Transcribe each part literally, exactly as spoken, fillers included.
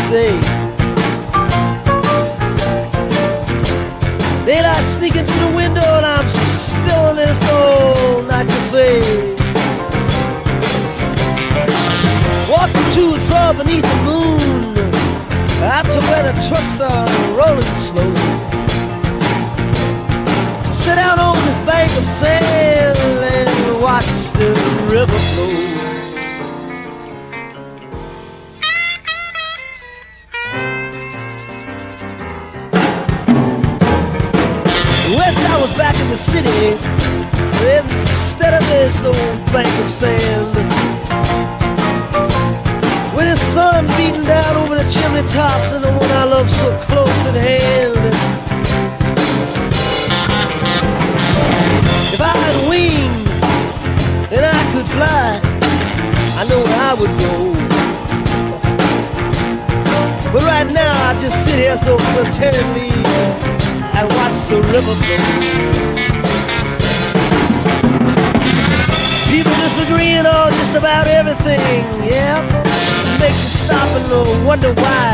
say. Daylight sneaking through the window and I'm still in this old night cafe. Walking to and fro beneath the moon, out to where the trucks are rolling slow. Sit down on this bank of sand and watch the river flow. West I was back in the city, instead of this old bank of sand, with the sun beating down over the chimney tops and the one I love so close at hand. If I had wings and I could fly, I know where I would go. But right now I just sit here so contentedly and watch the river flow. People disagreeing on just about everything, yeah. It makes you stop and wonder why.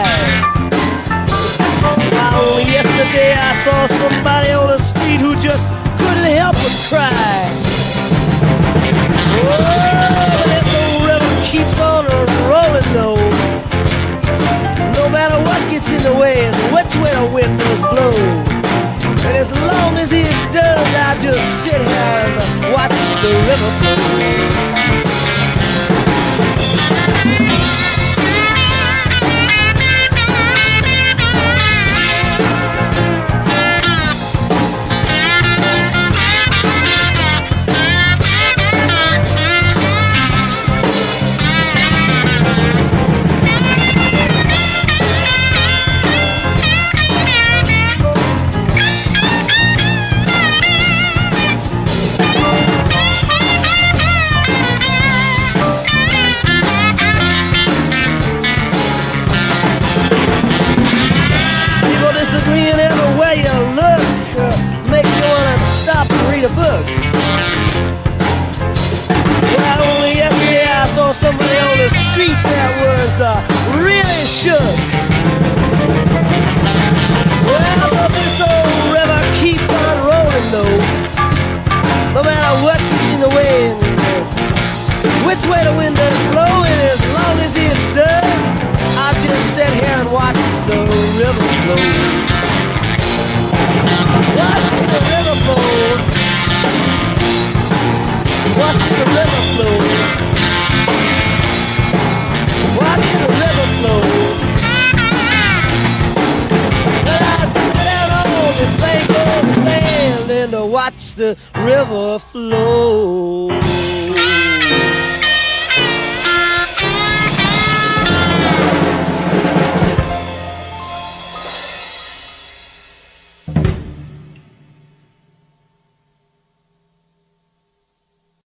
Now yesterday I saw somebody on the street who just couldn't help but cry. Oh, this old river keeps on rolling though. No matter what gets in the way and which way the wind does blow. And as long as it does, I just sit here and watch the river flow. A book. Well, only yesterday I saw somebody on the street that was uh, really shook. Well, but this old river keeps on rolling though. No matter what gets in the way and uh, which way the wind does blow, and as long as it does, I'll just sit here and watch the river flow. Watch the river flow. Watch the river flow. Watch the river flow. Well, I just sit out on this bank of sand and to watch the river flow.